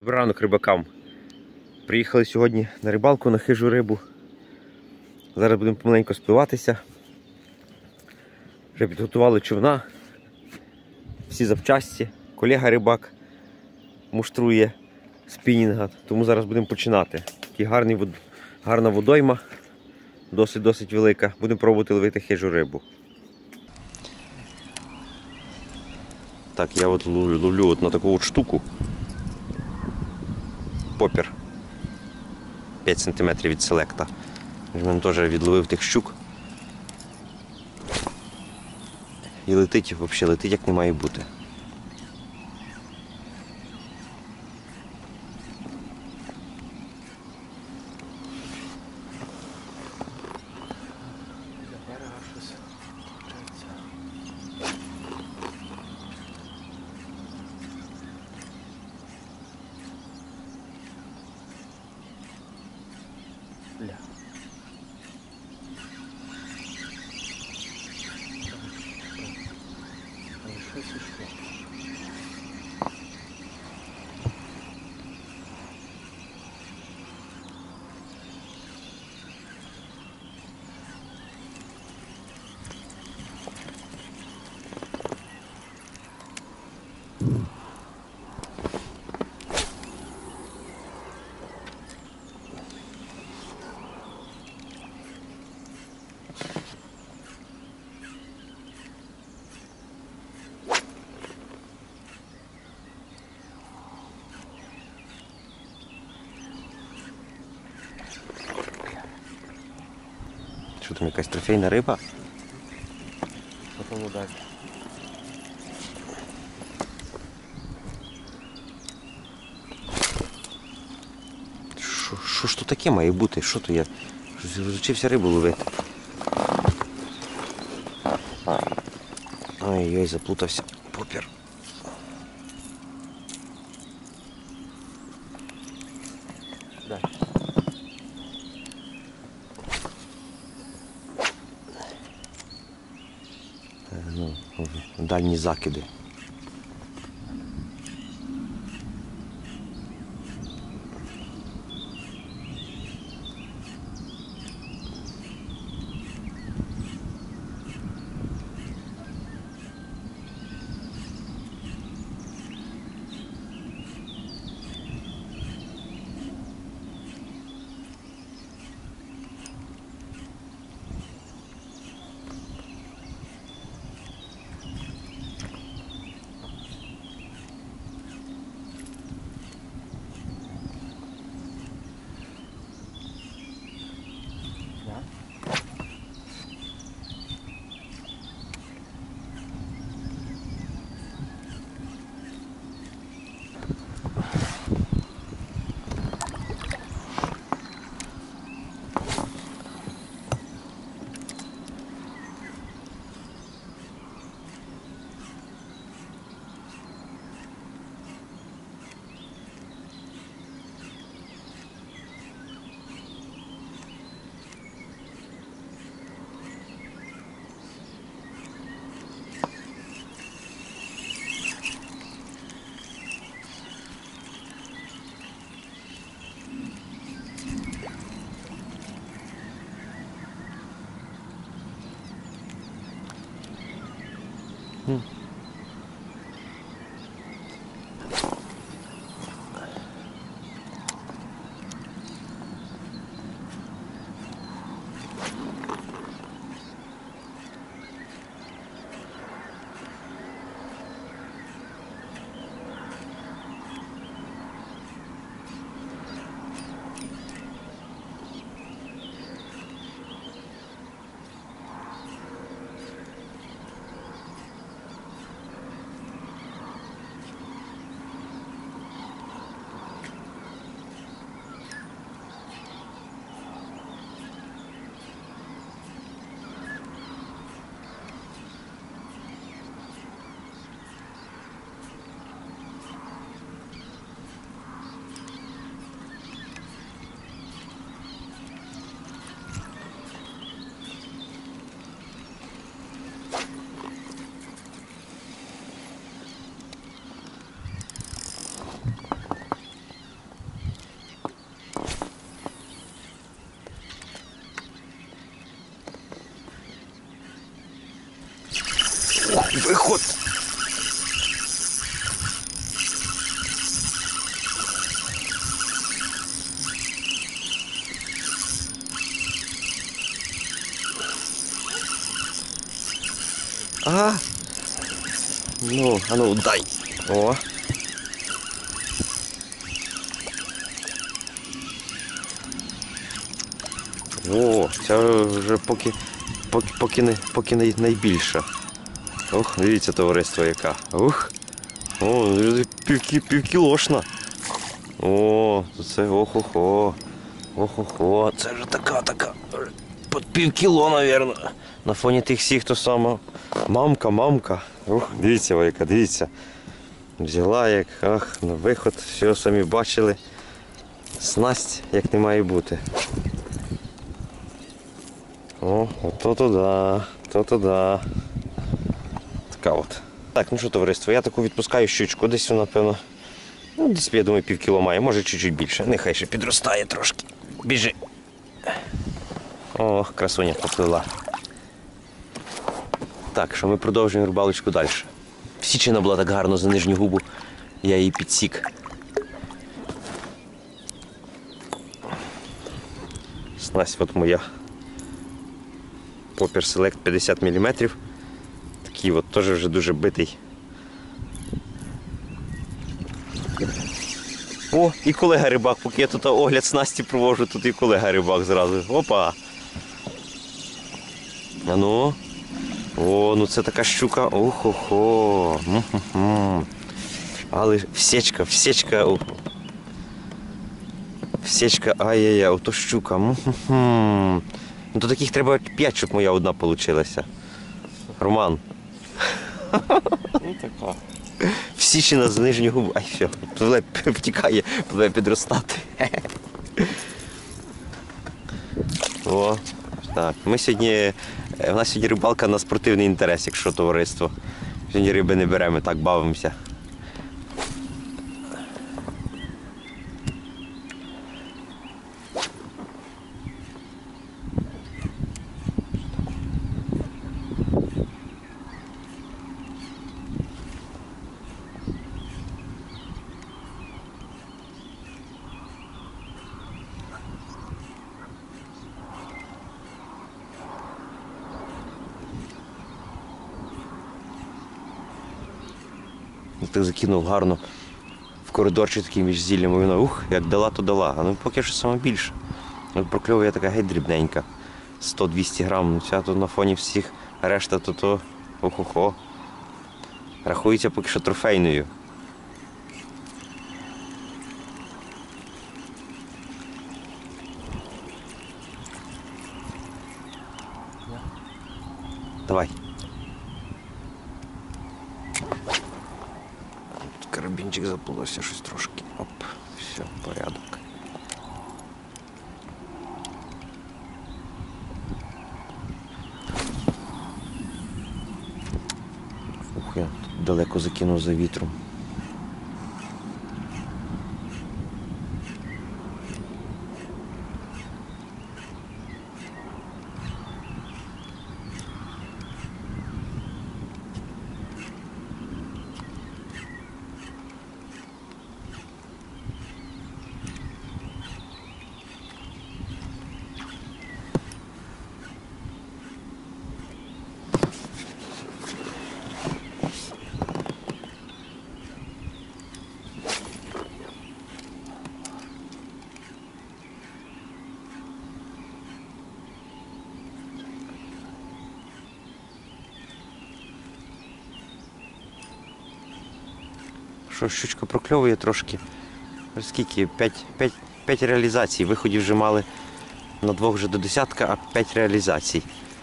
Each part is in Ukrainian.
Добрий ранок рибакам. Приїхали сьогодні на рибалку на хижу рибу. Зараз будемо помаленьку спливатися. Вже підготували човна, всі запчасті. Колега рибак муштрує спінінга, тому зараз будемо починати. Такий гарна водойма, досить велика. Будемо пробувати ловити хижу рибу. Так, я от ловлю от на таку от штуку. Попір 5 см від селекта. Він теж відловив тих щук. І летить, взагалі летить як не має бути. Що там, якась трофейна риба? Потім удачі. Що ж то таке має бути? Що то я розучився рибу ловити? Ой-ой, заплутався. Попір. Ну, дальні закиди. А! Ну, а ну, дай. О. О, це вже поки найбільша. Ох, дивіться, товариство яка. Ух. О, півкілошна. О, це охо-хо. Охо-хо. Це вже така. Під півкіло, мабуть. На фоні тих всіх то саме. Мамка. Ух, дивіться, яка, дивіться. Взяла як, ах, на виход, все самі бачили. Снасть, як не має бути. О, то туди. Така от. Так, ну що, товариство, я таку відпускаю щучку, десь вона, напевно, ну, десь, я думаю, півкіло має, може чуть-чуть більше. Нехай ще підростає трошки. Біжи. О, красуня поплила. Так, що ми продовжуємо рибалочку далі. Січена була так гарно за нижню губу, я її підсік. Снасть от моя. Popper Select 50 мм. Такий от теж вже дуже битий. О, і колега рибак, поки я тут огляд снасті проводжу, тут і колега рибак зразу. Опа! А ну. О, ну це така щука. Охо-хо. Але всечка. Всечка, ай-яй-яй, ото щука. Ну то таких треба 5, щоб моя одна получилася. Роман. Ну така. Всічена з нижнього губу. Ай, все, втікає, буде підростати. О, так. У нас сьогодні рибалка на спортивний інтерес, якщо товариство. Сьогодні риби не беремо, так бавимося. Так закинув гарно в коридорчик такий між зіллями, вона як дала, то дала. А ну поки що саме більше. От прокльовує така геть дрібненька. 100-200 грам. Ну ця тут на фоні всіх решта то охо-хо. Рахується поки що трофейною. Давай. Карабінчик заплутався щось трошки. Оп, все, порядок. Ух, я тут далеко закинув за вітром. Що щучка прокльовує трошки. Скільки? 5 реалізацій. Виходів вже мали на 2 вже до десятка, а 5 реалізацій.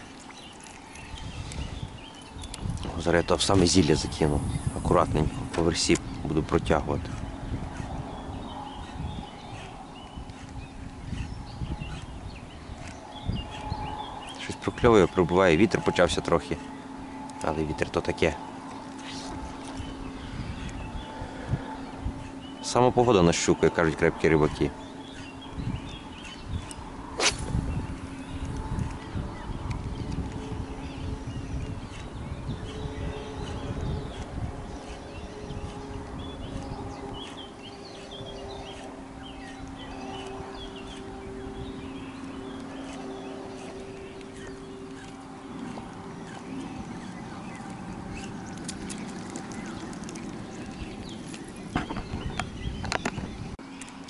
Зараз я то в саме зілля закину. Акуратненько, по версі буду протягувати. Щось прокльовує, пробиває. Вітер почався трохи. Але вітер то таке. Сама погода на щуку, як кажуть крепкі рибаки.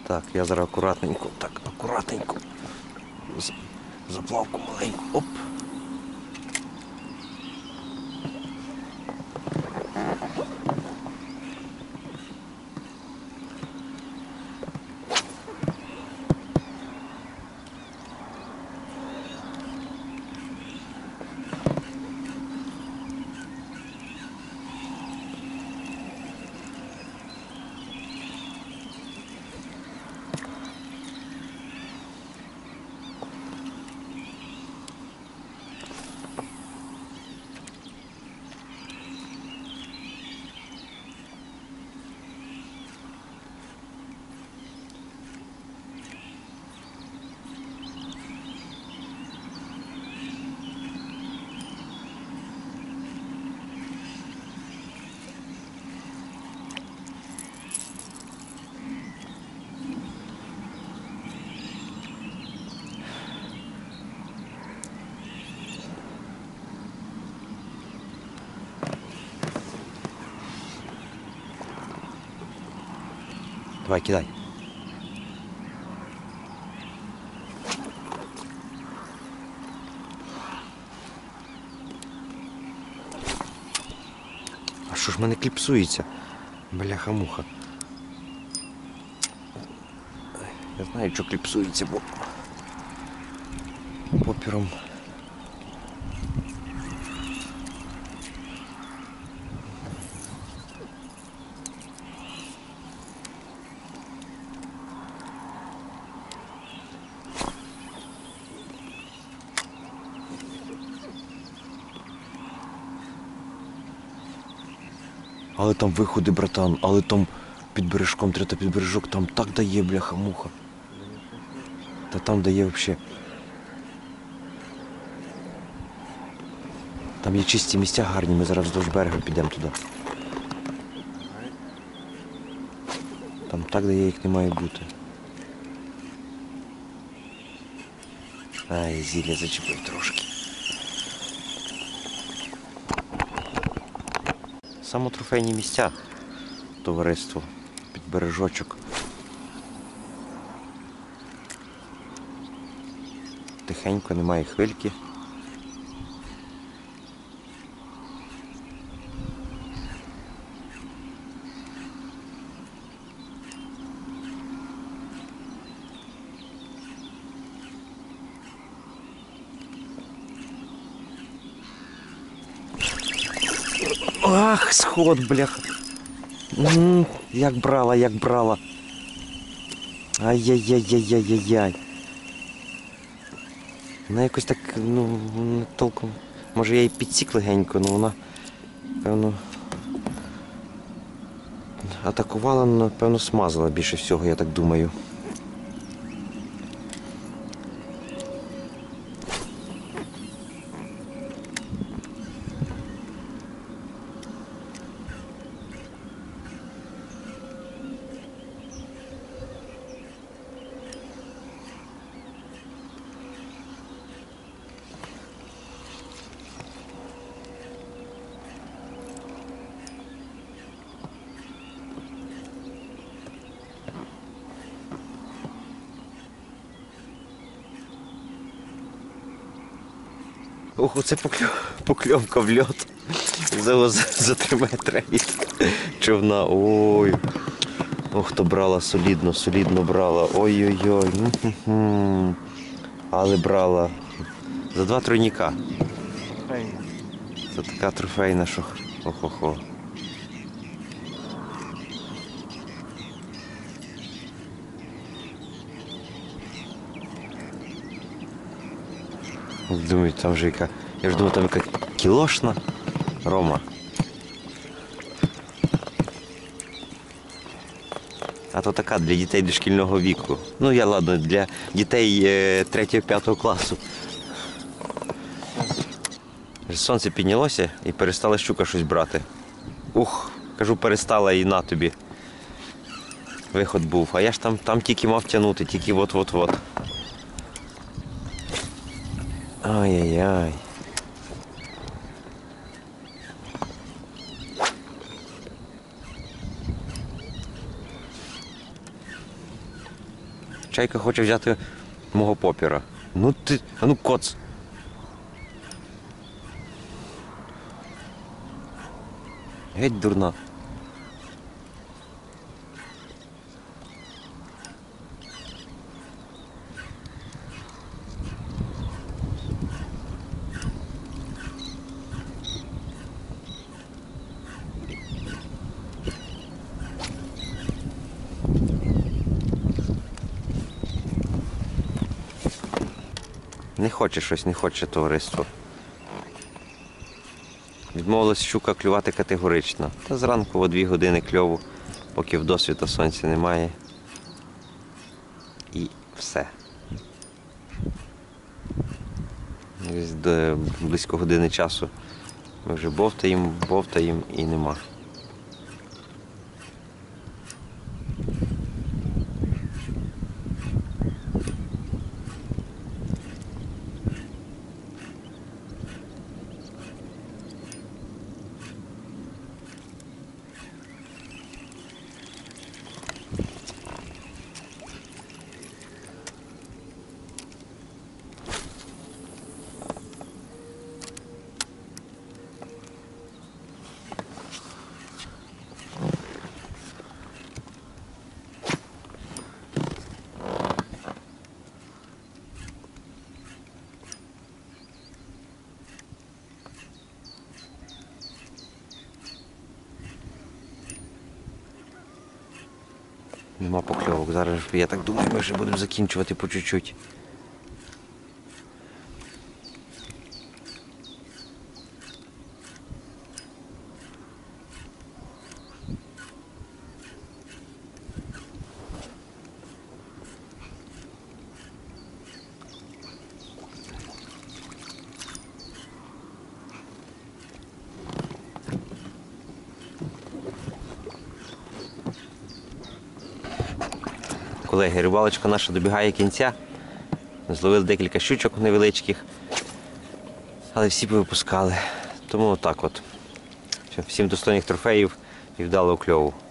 Так, я зараз акуратненько, так, акуратненько. Заплавку маленьку. Оп. Давай, кидай. А що ж в мене кліпсується? Бляха-муха. Я знаю, що кліпсується, бо попіром. Але там виходи, братан, але там під бережком, треба під бережок, там так дає, бляха-муха. Та там дає взагалі. Там є чисті місця гарні, ми зараз вздовж берега підемо туди. Там так дає, як не має бути. Ай, зілля зачепив трошки. Саме трофейні місця, товариство, під бережочок. Тихенько, немає хвильки. Ах, сход, бляха. Як брала, як брала. Ай-яй-яй-яй-яй-яй-яй. Вона якось так, не толком. Може я її підсік легенько, але вона, певно, атакувала, напевно, смазала більше всього, я так думаю. Ох, оце покльовка в льот. За 3 метри від човна. Ой. Ох, то брала солідно, солідно брала. Ой-ой-ой. Але брала. За 2 тройніка. Це така трофейна, що охо-хо. Думаю, там вже яка... Я ж думаю, там яка кілошна Рома. А то така для дітей дошкільного віку. Ну, я ладно, для дітей 3-5 класу. Сонце піднялося і перестала щука щось брати. Ух, кажу, перестала і на тобі. Виход був. А я ж там тільки мав тягнути, тільки от-от-от. Ай-яй-яй. Чайка хоче взяти мого попіра. Ну ти, а ну коц. Геть дурна. Не хоче щось, не хоче товариство. Відмовилась щука клювати категорично. Та зранку о 2 години кльову, поки в досвіта сонця немає. І все. Десь до близько години часу ми вже бовтаємо і нема. Нема покльовок. Зараз, я так думаю, ми вже будемо закінчувати по чуть-чуть. Колеги, рибалочка наша добігає кінця. Зловили декілька щучок невеличких, але всі повипускали. Тому отак от. Всім достойних трофеїв і вдалого кльову.